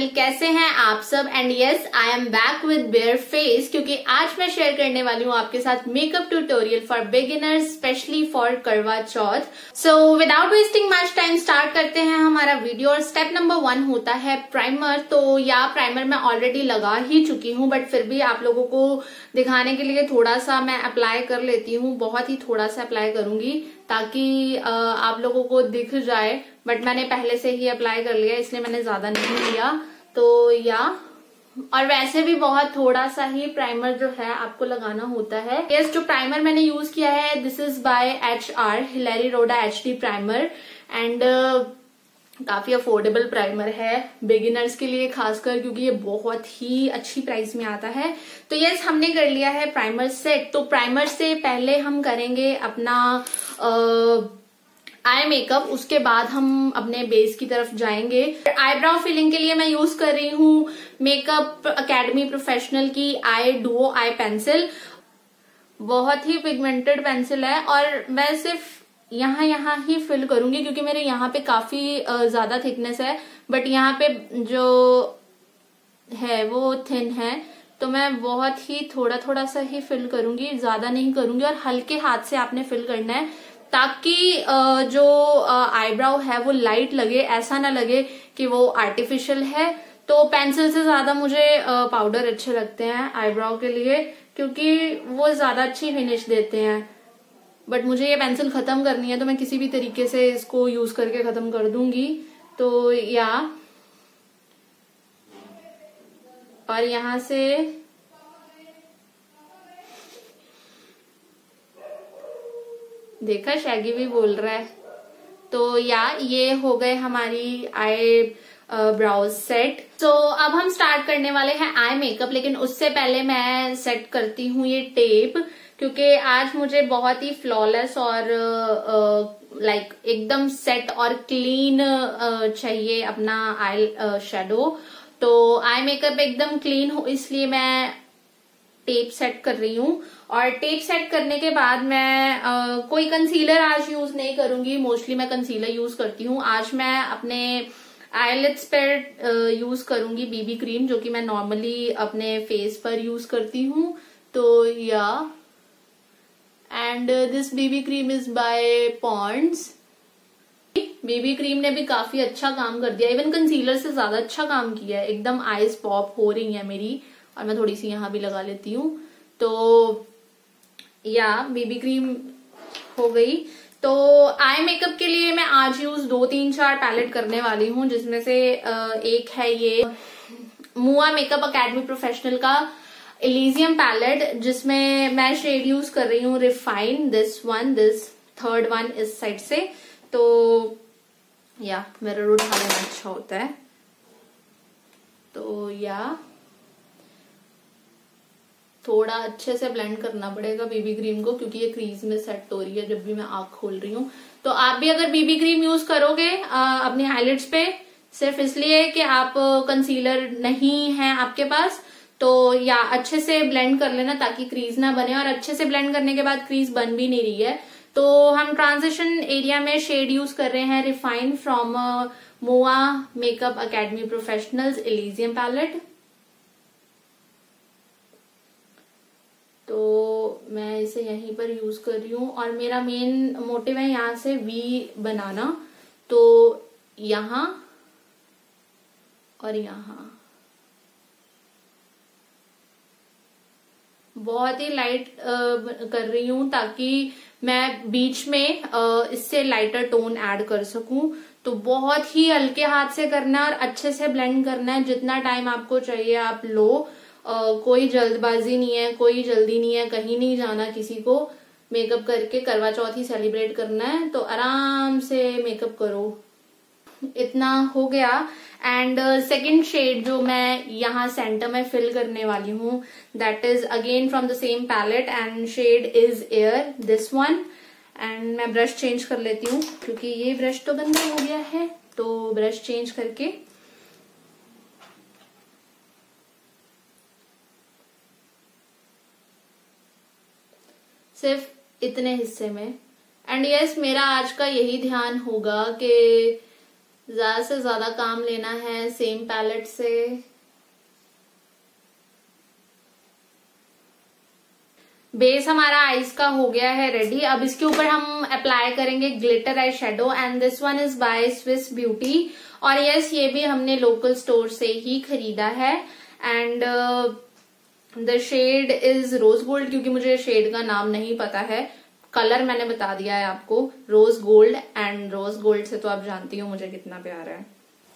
कैसे हैं आप सब। And yes, I am back with bare face, क्योंकि आज मैं शेयर करने वाली हूँ आपके साथ makeup tutorial for beginners, specially for Karva Chauth. So without wasting much time start करते हैं हमारा वीडियो। और स्टेप नंबर 1 होता है प्राइमर। तो या प्राइमर मैं ऑलरेडी लगा ही चुकी हूँ, बट फिर भी आप लोगों को दिखाने के लिए थोड़ा सा मैं अप्लाई कर लेती हूँ। बहुत ही थोड़ा सा अप्लाई करूंगी ताकि आप लोगों को दिख जाए, बट मैंने पहले से ही अप्लाई कर लिया इसलिए मैंने ज्यादा नहीं लिया। तो या और वैसे भी बहुत थोड़ा सा ही प्राइमर जो है आपको लगाना होता है। यस, जो प्राइमर मैंने यूज किया है this is by HR Hilary Rhoda HD primer. And काफी अफोर्डेबल प्राइमर है बिगिनर्स के लिए खासकर, क्योंकि ये बहुत ही अच्छी प्राइस में आता है। तो यस, हमने कर लिया है प्राइमर सेट। तो प्राइमर से पहले हम करेंगे अपना आई मेकअप, उसके बाद हम अपने बेस की तरफ जाएंगे। आईब्राउ फिलिंग के लिए मैं यूज कर रही हूँ मेकअप एकेडमी प्रोफेशनल की आई डुओ आई पेंसिल। बहुत ही पिगमेंटेड पेंसिल है और मैं सिर्फ यहाँ ही फिल करूंगी क्योंकि मेरे यहाँ पे काफी ज्यादा थिकनेस है, बट यहाँ पे जो है वो थिन है। तो मैं बहुत ही थोड़ा सा ही फिल करूंगी, ज्यादा नहीं करूंगी। और हल्के हाथ से आपने फिल करना है ताकि जो आईब्राउ है वो लाइट लगे, ऐसा ना लगे कि वो आर्टिफिशियल है। तो पेंसिल से ज्यादा मुझे पाउडर अच्छे लगते हैं आईब्राउ के लिए, क्योंकि वो ज्यादा अच्छी फिनिश देते हैं। बट मुझे ये पेंसिल खत्म करनी है तो मैं किसी भी तरीके से इसको यूज करके खत्म कर दूंगी। तो या और यहां से देखा, शैगी भी बोल रहा है। तो या ये हो गए हमारी आई ब्राउज सेट। तो अब हम स्टार्ट करने वाले हैं आई मेकअप, लेकिन उससे पहले मैं सेट करती हूँ ये टेप, क्योंकि आज मुझे बहुत ही फ्लॉलेस और लाइक एकदम सेट और क्लीन चाहिए अपना आई शेडो। तो आई मेकअप एकदम क्लीन हो इसलिए मैं टेप सेट कर रही हूँ। और टेप सेट करने के बाद मैं कोई कंसीलर आज यूज नहीं करूंगी। मोस्टली मैं कंसीलर यूज करती हूँ। आज मैं अपने आईलिड्स पर यूज करूंगी बीबी क्रीम, जो कि मैं नॉर्मली अपने फेस पर यूज करती हूँ। तो या and this BB cream is by Pond's. BB cream ने भी काफी अच्छा काम कर दिया, इवन कंसीलर से ज्यादा अच्छा काम किया है। एकदम आईज पॉप हो रही है मेरी। और मैं थोड़ी सी यहाँ भी लगा लेती हूँ। तो या बीबी क्रीम हो गई। तो आई मेकअप के लिए मैं आज यूज 2, 3, 4 पैलेट करने वाली हूँ, जिसमें से एक है ये मुआ मेकअप एकेडमी प्रोफेशनल का एलिजियम पैलेट, जिसमें मैं शेड यूज कर रही हूँ रिफाइन। दिस थर्ड वन इस साइड से। तो या मिरर उठा लेना अच्छा होता है। तो या थोड़ा अच्छे से ब्लेंड करना पड़ेगा बीबी क्रीम को, क्योंकि ये क्रीज में सेट हो रही है जब भी मैं आंख खोल रही हूँ। तो आप भी अगर बीबी क्रीम यूज करोगे अपनी आईलिड्स पे, सिर्फ इसलिए कि आप कंसीलर नहीं है आपके पास, तो या अच्छे से ब्लेंड कर लेना ताकि क्रीज ना बने। और अच्छे से ब्लेंड करने के बाद क्रीज बन भी नहीं रही है। तो हम ट्रांजिशन एरिया में शेड यूज कर रहे हैं refine from MUA makeup academy professionals Elysium palette. तो मैं इसे यहीं पर यूज कर रही हूँ और मेरा मेन मोटिव है यहाँ से वी बनाना। तो यहाँ और यहाँ बहुत ही लाइट कर रही हूँ ताकि मैं बीच में इससे लाइटर टोन ऐड कर सकूं। तो बहुत ही हल्के हाथ से करना है और अच्छे से ब्लेंड करना है। जितना टाइम आपको चाहिए आप लो। कोई जल्दबाजी नहीं है, कोई जल्दी नहीं है, कहीं नहीं जाना किसी को। मेकअप करके करवा चौथ ही सेलिब्रेट करना है, तो आराम से मेकअप करो। इतना हो गया। एंड सेकंड शेड जो मैं यहाँ सेंटर में फिल करने वाली हूँ, that is again from the same palette and shade is air, this one. And मैं ब्रश चेंज कर लेती हूँ क्योंकि ये ब्रश तो गंदा हो गया है। तो ब्रश चेंज करके सिर्फ इतने हिस्से में। एंड यस, मेरा आज का यही ध्यान होगा कि ज्यादा से ज्यादा काम लेना है सेम पैलेट से। बेस हमारा आईज का हो गया है रेडी। अब इसके ऊपर हम अप्लाई करेंगे glitter eye shadow and this one is by Swiss Beauty. और यस, ये भी हमने लोकल स्टोर से ही खरीदा है। And the shade is rose gold, क्योंकि मुझे शेड का नाम नहीं पता है। कलर मैंने बता दिया है आपको, rose gold. And rose gold से तो आप जानती हो मुझे कितना प्यार है।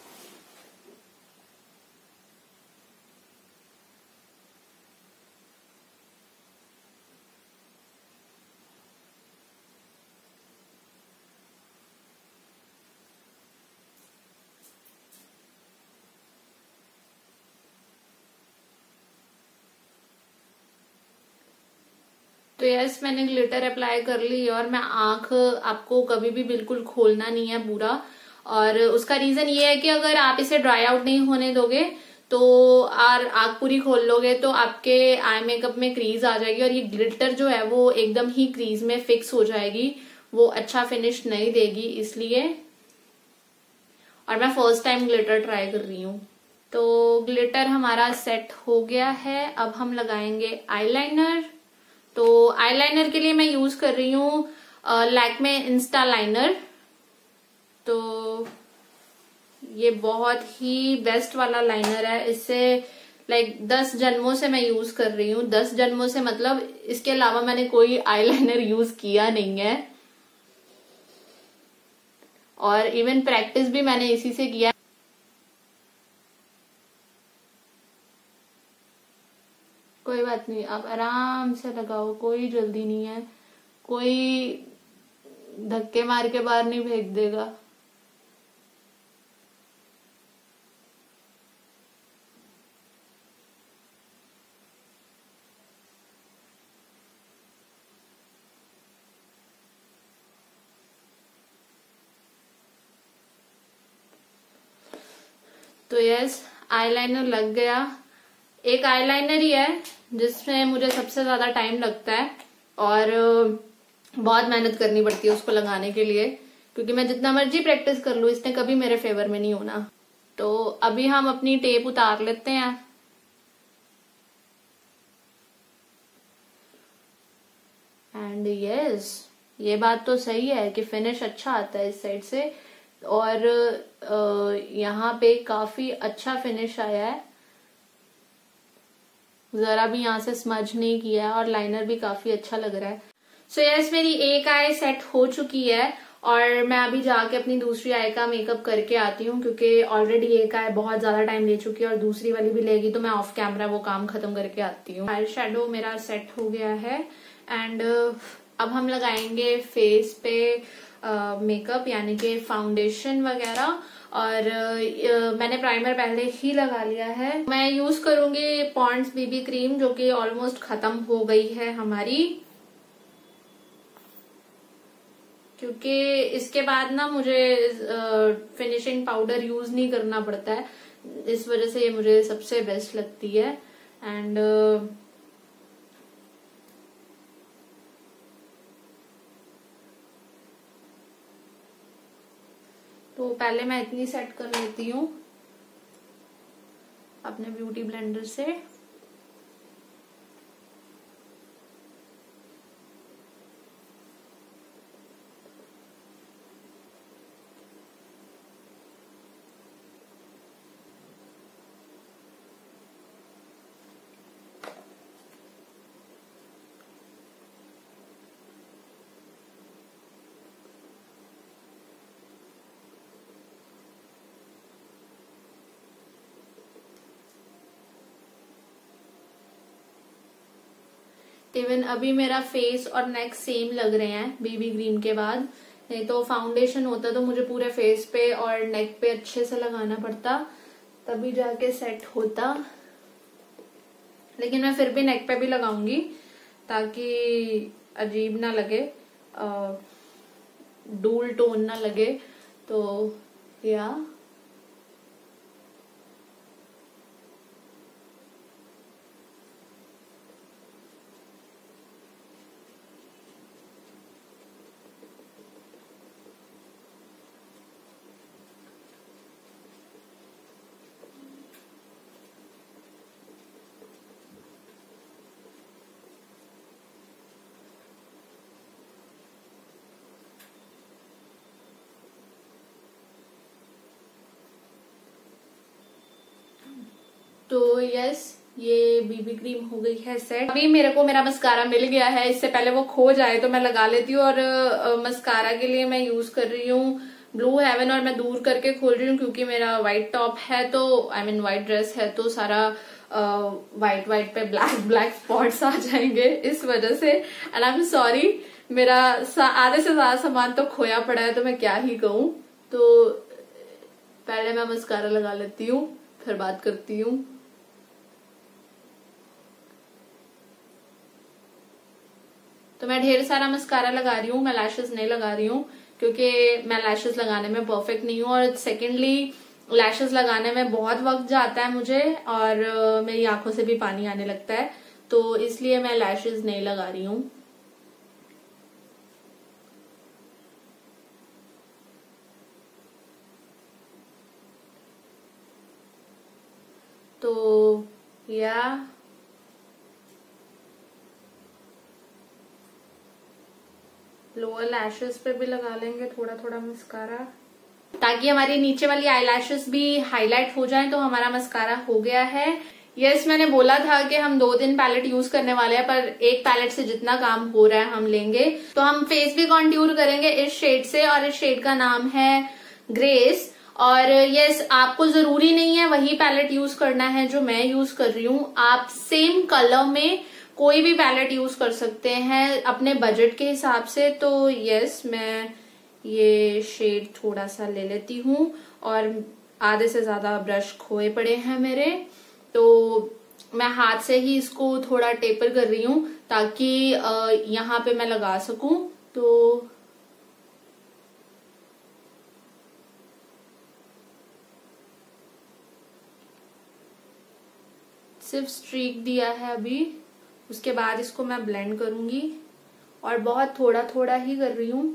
तो यस, मैंने ग्लिटर अप्लाई कर ली और मैं आंख आपको कभी भी बिल्कुल खोलना नहीं है पूरा। और उसका रीजन ये है कि अगर आप इसे ड्राई आउट नहीं होने दोगे तो और आंख पूरी खोल लोगे तो आपके आई मेकअप में क्रीज आ जाएगी और ये ग्लिटर जो है वो एकदम ही क्रीज में फिक्स हो जाएगी, वो अच्छा फिनिश नहीं देगी इसलिए। और मैं फर्स्ट टाइम ग्लिटर ट्राई कर रही हूँ। तो ग्लिटर हमारा सेट हो गया है। अब हम लगाएंगे आईलाइनर। तो आईलाइनर के लिए मैं यूज कर रही हूँ लैक्मे इंस्टा लाइनर। तो ये बहुत ही बेस्ट वाला लाइनर है। इससे लाइक 10 जन्मों से मैं यूज कर रही हूँ। 10 जन्मों से मतलब इसके अलावा मैंने कोई आईलाइनर यूज किया नहीं है। और इवन प्रैक्टिस भी मैंने इसी से किया। कोई बात नहीं, आप आराम से लगाओ, कोई जल्दी नहीं है, कोई धक्के मार के बाहर नहीं फेंक देगा। तो यस, आईलाइनर लग गया। एक आईलाइनर ही है जिसमें मुझे सबसे ज्यादा टाइम लगता है और बहुत मेहनत करनी पड़ती है उसको लगाने के लिए, क्योंकि मैं जितना मर्जी प्रैक्टिस कर लूं इसने कभी मेरे फेवर में नहीं होना। तो अभी हम अपनी टेप उतार लेते हैं। एंड यस, ये बात तो सही है कि फिनिश अच्छा आता है इस साइड से। और यहाँ पे काफी अच्छा फिनिश आया है, जरा भी यहाँ से स्मज नहीं किया है और लाइनर भी काफी अच्छा लग रहा है। सो यस, मेरी एक आई सेट हो चुकी है और मैं अभी जाके अपनी दूसरी आई का मेकअप करके आती हूँ, क्योंकि ऑलरेडी एक आई बहुत ज्यादा टाइम ले चुकी है और दूसरी वाली भी लेगी, तो मैं ऑफ कैमरा वो काम खत्म करके आती हूँ। आई शेडो मेरा सेट हो गया है एंड अब हम लगाएंगे फेस पे मेकअप, यानी कि फाउंडेशन वगैरह। और मैंने प्राइमर पहले ही लगा लिया है। मैं यूज करूंगी पॉन्ड्स बीबी क्रीम, जो कि ऑलमोस्ट खत्म हो गई है हमारी, क्योंकि इसके बाद ना मुझे फिनिशिंग पाउडर यूज नहीं करना पड़ता है, इस वजह से ये मुझे सबसे बेस्ट लगती है। एंड तो पहले मैं इतनी सेट कर लेती हूँ अपने ब्यूटी ब्लेंडर से। इवन अभी मेरा फेस और नेक सेम लग रहे हैं बीबी क्रीम के बाद। नहीं तो फाउंडेशन होता तो मुझे पूरे फेस पे और नेक पे अच्छे से लगाना पड़ता, तभी जाके सेट होता। लेकिन मैं फिर भी नेक पे भी लगाऊंगी ताकि अजीब ना लगे, डूल टोन ना लगे। तो या तो यस, ये बीबी क्रीम हो गई है सेट। अभी मेरे को मेरा मस्कारा मिल गया है, इससे पहले वो खो जाए तो मैं लगा लेती हूँ। और मस्कारा के लिए मैं यूज कर रही हूँ ब्लू हेवन, और मैं दूर करके खोल रही हूँ क्योंकि मेरा व्हाइट टॉप है, तो आई मीन व्हाइट ड्रेस है, तो सारा व्हाइट पे ब्लैक स्पॉट्स आ जाएंगे इस वजह से। एंड आई एम सॉरी, मेरा आधे से ज्यादा सामान तो खोया पड़ा है, तो मैं क्या ही कहूँ। तो पहले मैं मस्कारा लगा लेती हूँ, फिर बात करती हूँ। तो मैं ढेर सारा मस्कारा लगा रही हूँ, मैं लैशेस नहीं लगा रही हूँ क्योंकि मैं लैशेस लगाने में परफेक्ट नहीं हूँ। और सेकेंडली लैशेस लगाने में बहुत वक्त जाता है मुझे, और मेरी आंखों से भी पानी आने लगता है, तो इसलिए मैं लैशेस नहीं लगा रही हूँ। तो या लोअर लैशेस पे भी लगा लेंगे थोड़ा थोड़ा मस्कारा, ताकि हमारी नीचे वाली आईलैशेस भी हाईलाइट हो जाएं। तो हमारा मस्कारा हो गया है। यस, मैंने बोला था कि हम 2 दिन पैलेट यूज करने वाले हैं, पर एक पैलेट से जितना काम हो रहा है हम लेंगे। तो हम फेस भी कॉन्ट्यूर करेंगे इस शेड से, और इस शेड का नाम है ग्रेस। और यस, आपको जरूरी नहीं है वही पैलेट यूज करना है जो मैं यूज कर रही हूँ। आप सेम कलर में कोई भी पैलेट यूज कर सकते हैं अपने बजट के हिसाब से। तो यस, मैं ये शेड थोड़ा सा ले लेती हूँ, और आधे से ज्यादा ब्रश खोए पड़े हैं मेरे, तो मैं हाथ से ही इसको थोड़ा टेपर कर रही हूँ ताकि यहाँ पे मैं लगा सकूं। तो सिर्फ स्ट्रीक दिया है अभी, उसके बाद इसको मैं ब्लेंड करूंगी, और बहुत थोड़ा थोड़ा ही कर रही हूँ।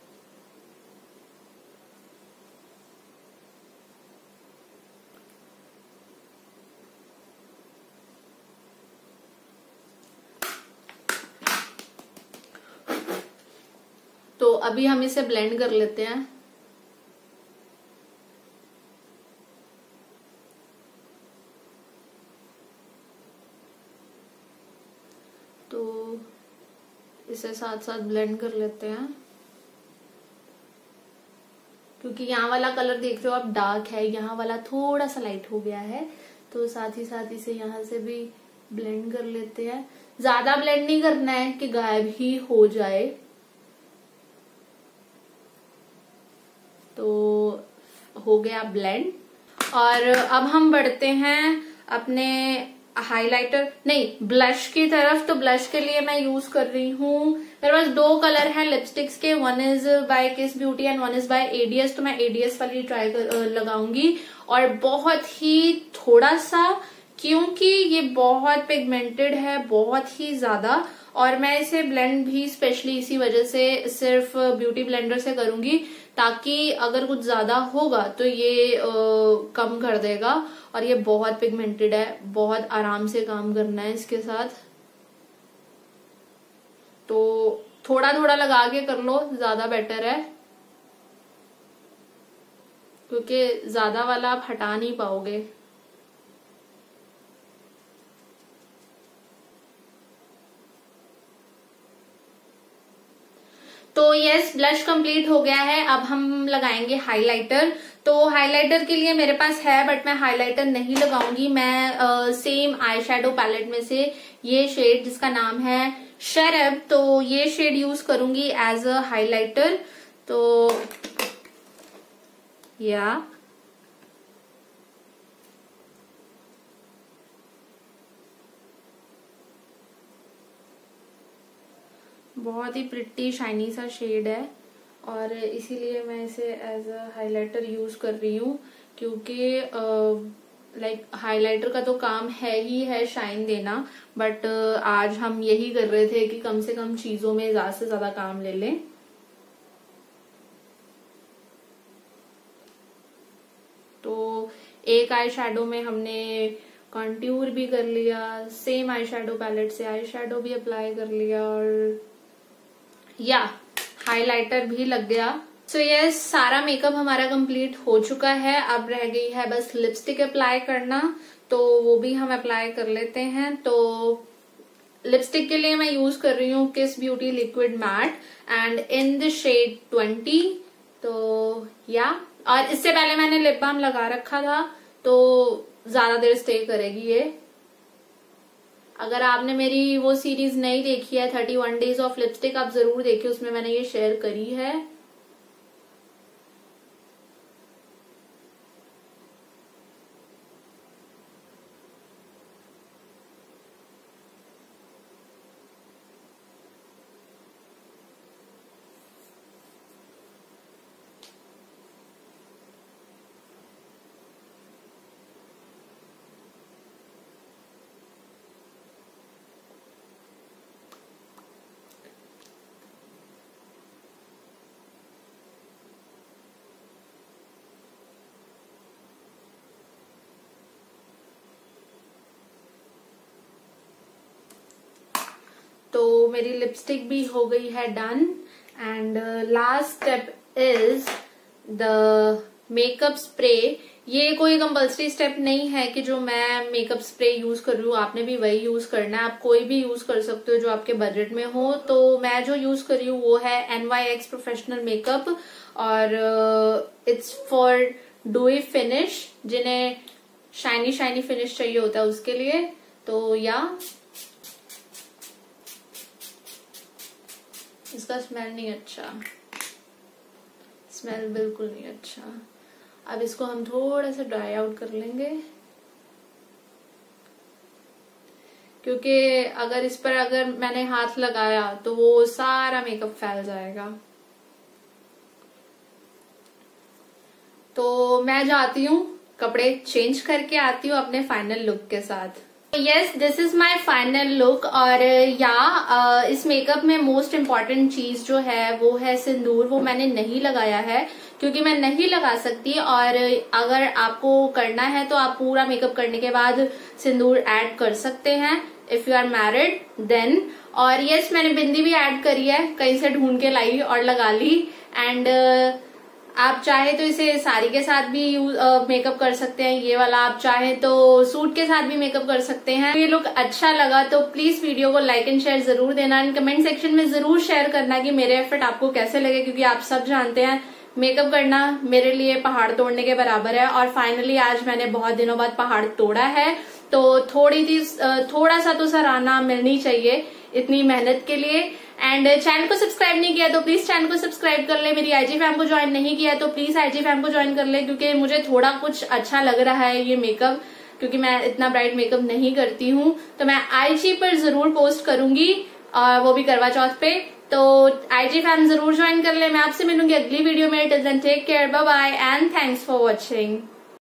तो अभी हम इसे ब्लेंड कर लेते हैं। तो इसे साथ साथ ब्लेंड कर लेते हैं, क्योंकि यहाँ वाला कलर देख रहे हो आप डार्क है, यहाँ वाला थोड़ा सा लाइट हो गया है, तो साथ ही इसे यहाँ से भी ब्लेंड कर लेते हैं। ज्यादा ब्लेंड नहीं करना है कि गायब ही हो जाए। तो हो गया ब्लेंड, और अब हम बढ़ते हैं अपने हाइलाइटर नहीं ब्लश की तरफ। तो ब्लश के लिए मैं यूज कर रही हूँ, मेरे पास 2 कलर हैं लिपस्टिक्स के, one is by Kiss Beauty and one is by ADS. तो मैं एडीएस वाली लगाऊंगी, और बहुत ही थोड़ा सा, क्योंकि ये बहुत पिगमेंटेड है, बहुत ही ज्यादा। और मैं इसे ब्लेंड भी स्पेशली इसी वजह से सिर्फ ब्यूटी ब्लेंडर से करूंगी, ताकि अगर कुछ ज्यादा होगा तो ये कम कर देगा। और ये बहुत पिगमेंटेड है, बहुत आराम से काम करना है इसके साथ। तो थोड़ा थोड़ा लगा के कर लो, ज्यादा बेटर है, क्योंकि ज्यादा वाला आप हटा नहीं पाओगे। तो यस, ब्लश कंप्लीट हो गया है। अब हम लगाएंगे हाइलाइटर। तो हाइलाइटर के लिए मेरे पास है, बट मैं हाइलाइटर नहीं लगाऊंगी। मैं सेम आई शेडो पैलेट में से ये शेड जिसका नाम है शरब, तो ये शेड यूज करूंगी एज अ हाइलाइटर। तो या बहुत ही प्रिटी शाइनी सा शेड है, और इसीलिए मैं इसे एज अ हाइलाइटर यूज कर रही हूँ, क्योंकि लाइक हाइलाइटर का तो काम है ही है शाइन देना, बट आज हम यही कर रहे थे कि कम से कम चीजों में ज्यादा से ज्यादा काम ले लें। तो एक आई शेडो में हमने कॉन्ट्यूर भी कर लिया, सेम आई शेडो पैलेट से आई शेडो भी अप्लाई कर लिया, और या हाइलाइटर भी लग गया। सो यस, सारा मेकअप हमारा कंप्लीट हो चुका है। अब रह गई है बस लिपस्टिक अप्लाई करना। तो वो भी हम अप्लाई कर लेते हैं। तो लिपस्टिक के लिए मैं यूज कर रही हूँ Kiss Beauty liquid matte and in the shade 20। तो या, और इससे पहले मैंने लिप बाम लगा रखा था तो ज्यादा देर स्टे करेगी ये। अगर आपने मेरी वो सीरीज नहीं देखी है 31 डेज ऑफ लिपस्टिक, आप जरूर देखिए, उसमें मैंने ये शेयर करी है। तो मेरी लिपस्टिक भी हो गई है done and last step is the makeup spray. ये कोई कंपल्सरी स्टेप नहीं है कि जो मैं मेकअप स्प्रे यूज कर रही हूँ आपने भी वही यूज करना है, आप कोई भी यूज कर सकते हो जो आपके बजट में हो। तो मैं जो यूज कर रही हूँ वो है NYX प्रोफेशनल मेकअप और इट्स फॉर डूई फिनिश, जिन्हें शाइनी शाइनी फिनिश चाहिए होता है उसके लिए। तो या इसका स्मेल नहीं अच्छा, स्मेल बिल्कुल नहीं अच्छा। अब इसको हम थोड़ा सा ड्राई आउट कर लेंगे, क्योंकि अगर इस पर अगर मैंने हाथ लगाया तो वो सारा मेकअप फैल जाएगा। तो मैं जाती हूँ, कपड़े चेंज करके आती हूँ अपने फाइनल लुक के साथ। Yes, this is my final look. और इस मेकअप में मोस्ट इम्पॉर्टेंट चीज जो है वो है सिंदूर। वो मैंने नहीं लगाया है क्योंकि मैं नहीं लगा सकती, और अगर आपको करना है तो आप पूरा मेकअप करने के बाद सिंदूर ऐड कर सकते हैं if you are married then. और यस, मैंने बिंदी भी ऐड करी है, कहीं से ढूंढ के लाई और लगा ली। एंड आप चाहे तो इसे साड़ी के साथ भी मेकअप कर सकते हैं, ये वाला आप चाहे तो सूट के साथ भी मेकअप कर सकते हैं। ये लुक अच्छा लगा तो प्लीज वीडियो को लाइक एंड शेयर जरूर देना एंड कमेंट सेक्शन में जरूर शेयर करना कि मेरे एफर्ट आपको कैसे लगे, क्योंकि आप सब जानते हैं मेकअप करना मेरे लिए पहाड़ तोड़ने के बराबर है। और फाइनली आज मैंने बहुत दिनों बाद पहाड़ तोड़ा है, तो थोड़ा सा तो सराहना मिलनी चाहिए इतनी मेहनत के लिए। एंड चैनल को सब्सक्राइब नहीं किया तो प्लीज चैनल को सब्सक्राइब कर ले। मेरी IG फैम को ज्वाइन नहीं किया तो प्लीज IG फैम को ज्वाइन कर ले, क्योंकि मुझे थोड़ा कुछ अच्छा लग रहा है ये मेकअप, क्योंकि मैं इतना ब्राइट मेकअप नहीं करती हूँ। तो मैं IG पर जरूर पोस्ट करूंगी, वो भी करवा चौथ पे। तो IG फैम जरूर ज्वाइन कर ले। मैं आपसे मिलूंगी अगली वीडियो में। Till then take care, bye bye and thanks for watching.